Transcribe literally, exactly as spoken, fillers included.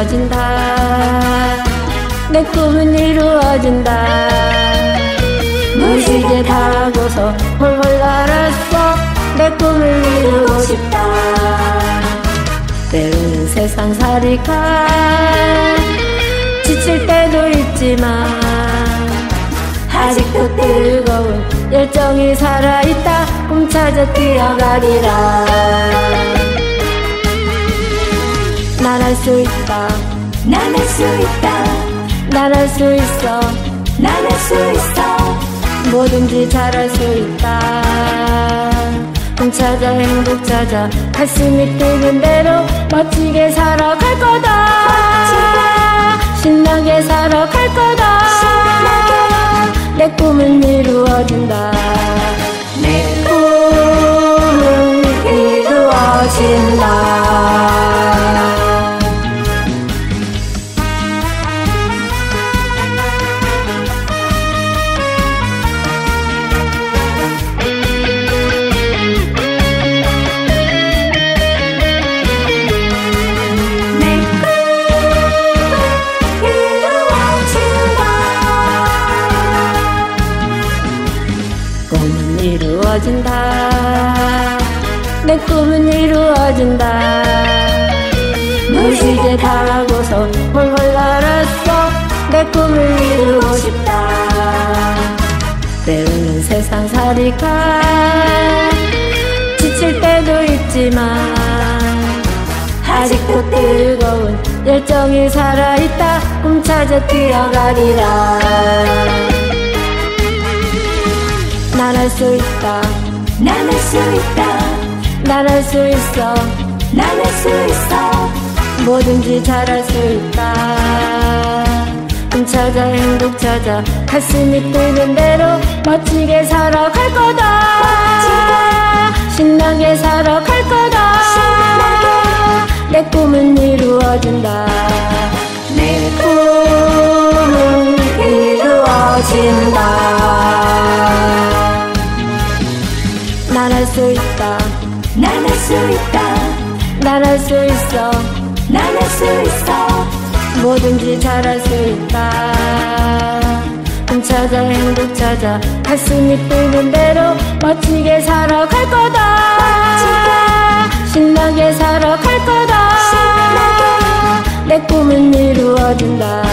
이루어진다. 내 꿈은 이루어진다. 무지개 타고서 홀홀 날았어. 내 꿈을 이루고 싶다. 때로는 세상살이가 지칠 때도 있지만 아직도 뜨거운 열정이 살아있다. 꿈 찾아 뛰어가리라. 난 할 수 있다. 난 할 수 있다. 난 할 수 있어. 난 할 수 있어. 뭐든지 잘할 수 있다. 꿈 찾아 행복 찾아 가슴이 뛰는 대로 멋지게 살아갈 거다. 신나게 살아갈 거다. 내 꿈은 이루어진다. 내 꿈은 이루어진다. 꿈은 이루어진다. 내 꿈은 이루어진다. 무지개 타고서 홀홀 날았어. 내 꿈을 이루고 싶다. 때로는 세상살이가 지칠 때도 있지만 아직도 뜨거운 열정이 살아있다. 꿈 찾아 뛰어가리라. 난 할 수 있다. 난 할 수 있다. 난 할 수 있어. 난 할 수 있어. 뭐든지 잘할 수 있다. 꿈 찾아 행복 찾아 가슴이 뛰는 대로 멋지게 살아갈 거다. 멋지게. 신나게 살아갈 거다. 신나게. 내 꿈은 이루어진다. 내 꿈은 이루어진다. 난 할 수 있다. 난 할 수 있다. 난 할 수 있어. 난 할 수 있어. 뭐든지 잘할 수 있다. 꿈 찾아 행복 찾아 가슴이 뛰는 대로 멋지게 살아갈 거다. 멋지게. 신나게 살아갈 거다. 신나게. 내 꿈은 이루어진다.